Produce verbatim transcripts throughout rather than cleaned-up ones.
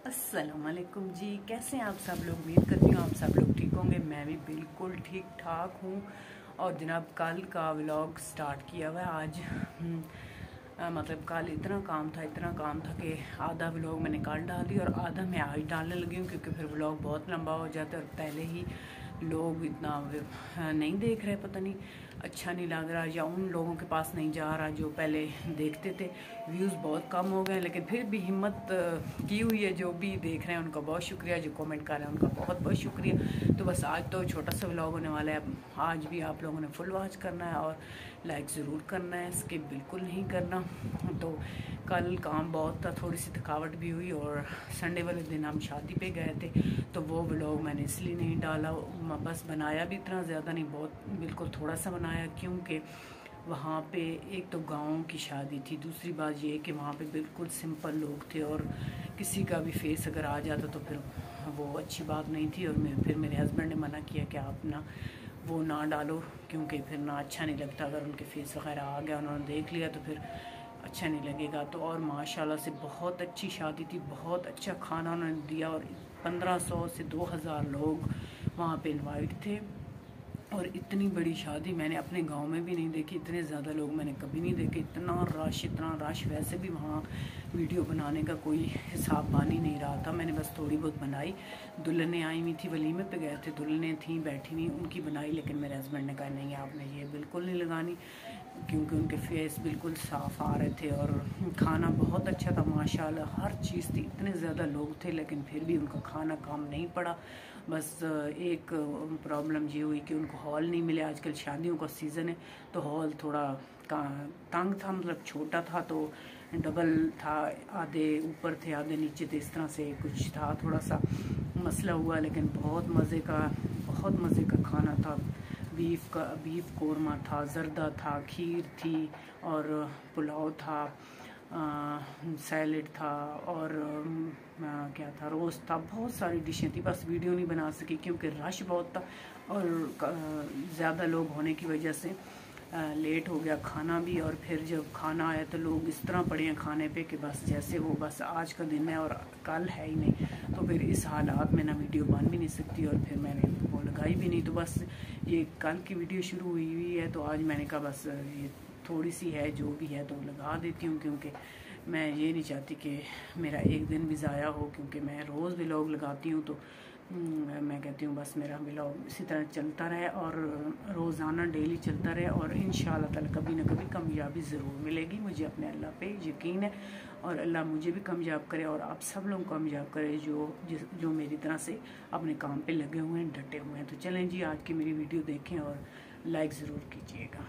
अस्सलामुअलैकुम जी, कैसे हैं आप सब लोग। उम्मीद करती हूँ आप सब लोग ठीक होंगे। मैं भी बिल्कुल ठीक ठाक हूँ। और जनाब कल का व्लॉग स्टार्ट किया हुआ है आज। आ, मतलब कल इतना काम था इतना काम था कि आधा व्लॉग मैंने कल डाल दिया और आधा मैं आज डालने लगी हूँ, क्योंकि फिर व्लॉग बहुत लंबा हो जाता है और पहले ही लोग इतना नहीं देख रहे, पता नहीं अच्छा नहीं लग रहा या उन लोगों के पास नहीं जा रहा जो पहले देखते थे। व्यूज़ बहुत कम हो गए, लेकिन फिर भी हिम्मत की हुई है। जो भी देख रहे हैं उनका बहुत शुक्रिया, जो कमेंट कर रहे हैं उनका बहुत बहुत शुक्रिया। तो बस आज तो छोटा सा व्लॉग होने वाला है। आज भी आप लोगों ने फुल वॉच करना है और लाइक ज़रूर करना है, स्किप बिल्कुल नहीं करना। तो कल काम बहुत था, थोड़ी सी थकावट भी हुई और संडे वाले दिन हम शादी पे गए थे, तो वो व्लॉग मैंने इसलिए नहीं डाला। बस बनाया भी इतना ज़्यादा नहीं, बहुत बिल्कुल थोड़ा सा बनाया, क्योंकि वहाँ पे एक तो गाँव की शादी थी, दूसरी बात ये कि वहाँ पे बिल्कुल सिंपल लोग थे और किसी का भी फेस अगर आ जाता तो फिर वो अच्छी बात नहीं थी। और मैं फिर मेरे हस्बैंड ने मना किया कि आप ना वो ना डालो, क्योंकि फिर ना अच्छा नहीं लगता। अगर उनके फेस वगैरह आ गया, उन्होंने देख लिया तो फिर अच्छा नहीं लगेगा। तो और माशाल्लाह से बहुत अच्छी शादी थी, बहुत अच्छा खाना उन्होंने दिया और पंद्रह सौ से दो हज़ार लोग वहाँ पे इनवाइट थे। और इतनी बड़ी शादी मैंने अपने गांव में भी नहीं देखी, इतने ज़्यादा लोग मैंने कभी नहीं देखे, इतना रश इतना रश। वैसे भी वहाँ वीडियो बनाने का कोई हिसाब बानी नहीं रहा था, मैंने बस थोड़ी बहुत बनाई। दुल्हनें आई हुई थी, वलीमे पे गए थे, दुल्हनें थी बैठी हुई, उनकी बनाई। लेकिन मेरे हस्बैंड ने कहा नहीं, आपने ये बिल्कुल नहीं लगानी, क्योंकि उनके फेस बिल्कुल साफ़ आ रहे थे और खाना बहुत अच्छा था माशाल्लाह, हर चीज़ थी। इतने ज़्यादा लोग थे लेकिन फिर भी उनका खाना काम नहीं पड़ा। बस एक प्रॉब्लम ये हुई कि उनको हॉल नहीं मिले। आजकल शादियों का सीज़न है तो हॉल थोड़ा तंग था, मतलब छोटा था, तो डबल था, आधे ऊपर थे आधे नीचे थे, इस तरह से कुछ था, थोड़ा सा मसला हुआ। लेकिन बहुत मज़े का बहुत मज़े का खाना था। बीफ का बीफ कोरमा था, जर्दा था, खीर थी और पुलाव था, सैलेड था और आ, क्या था, रोस्ट था, बहुत सारी डिशें थी। बस वीडियो नहीं बना सकी क्योंकि रश बहुत था और ज़्यादा लोग होने की वजह से आ, लेट हो गया खाना भी। और फिर जब खाना आया तो लोग इस तरह पड़े हैं खाने पे कि बस जैसे वो बस आज का दिन है और कल है ही नहीं। तो फिर इस हालात में ना वीडियो बन भी नहीं सकती और फिर मैंने वो लगाई भी नहीं। तो बस ये कल की वीडियो शुरू हुई हुई है, तो आज मैंने कहा बस ये थोड़ी सी है जो भी है तो लगा देती हूँ, क्योंकि मैं ये नहीं चाहती कि मेरा एक दिन भी ज़ाया हो, क्योंकि मैं रोज़ व्लॉग लगाती हूँ। तो मैं कहती हूँ बस मेरा व्लॉग इसी तरह चलता रहे और रोज़ाना डेली चलता रहे और इंशाअल्लाह ताला कभी ना कभी कामयाबी ज़रूर मिलेगी। मुझे अपने अल्लाह पे यकीन है और अल्लाह मुझे भी कामयाब करे और आप सब लोग कामयाब करे जो जिस जो मेरी तरह से अपने काम पे लगे हुए हैं, डटे हुए हैं। तो चलें जी, आज की मेरी वीडियो देखें और लाइक ज़रूर कीजिएगा।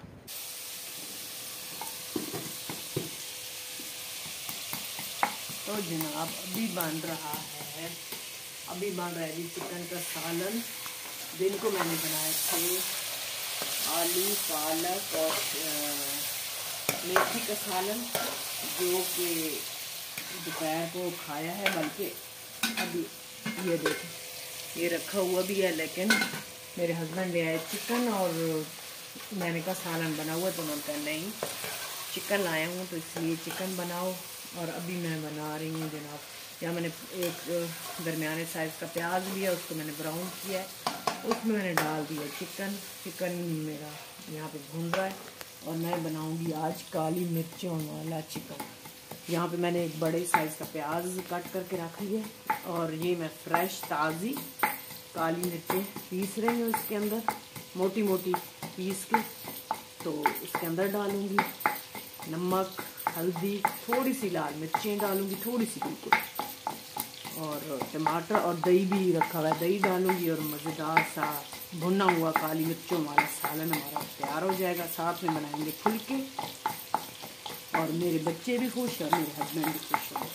तो जनाब अभी बन रहा है अभी बन रहा है जी चिकन का सालन। दिन को मैंने बनाए थे आलू पालक और मेथी का सालन, जो कि दोपहर को खाया है। बल्कि अभी ये देखें ये रखा हुआ भी है, लेकिन मेरे हस्बैंड ले आए चिकन और मैंने कहा सालन बना हुआ, तो उन्होंने कहा नहीं चिकन लाया हूँ तो इसलिए चिकन बनाओ। और अभी मैं बना रही हूँ जनाब, यहाँ मैंने एक दरमियाने साइज़ का प्याज लिया, उसको मैंने ब्राउन किया है, उसमें मैंने डाल दिया चिकन। चिकन मेरा यहाँ पे भून रहा है और मैं बनाऊँगी आज काली मिर्चों वाला चिकन। यहाँ पे मैंने एक बड़े साइज़ का प्याज कट करके रख लिया और ये मैं फ्रेश ताज़ी काली मिर्चें पीस रही हूँ इसके अंदर, मोटी मोटी पीस के। तो इसके अंदर डालूँगी नमक, हल्दी, थोड़ी सी लाल मिर्चें डालूंगी, थोड़ी सी बिल्कुल, और टमाटर और दही भी रखा हुआ है, दही डालूंगी और मज़ेदार सा भुना हुआ काली मिर्चों वाला सालन हमारा तैयार हो जाएगा। साथ में बनाएंगे फुलके और मेरे बच्चे भी खुश और मेरे हस्बैंड भी खुश होंगे।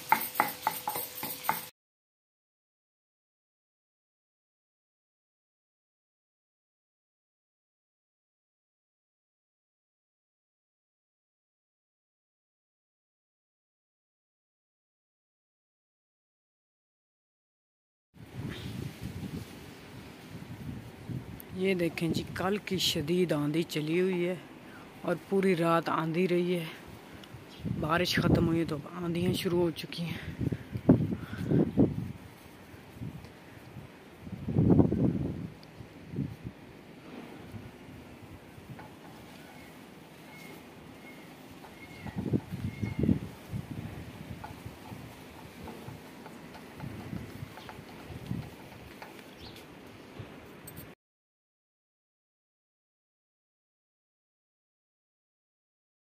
ये देखें जी, कल की शदीद आंधी चली हुई है और पूरी रात आंधी रही है। बारिश ख़त्म हुई तो आंधियाँ शुरू हो चुकी हैं।